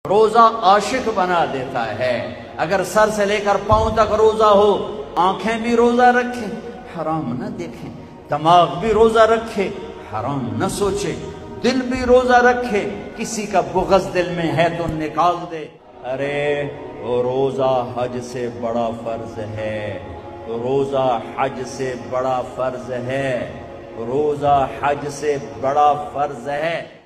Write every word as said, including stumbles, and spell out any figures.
रोजा आशिक बना देता है। अगर सर से लेकर पांव तक रोजा हो, आंखें भी रोजा रखें, हराम न देखें, दिमाग भी रोजा रखे, हराम न सोचे, दिल भी रोजा रखे, किसी का बुग़्ज़ दिल में है तो निकाल दे। अरे वो रोजा हज से बड़ा फर्ज है, रोजा हज से बड़ा फर्ज है, रोजा हज से बड़ा फर्ज है।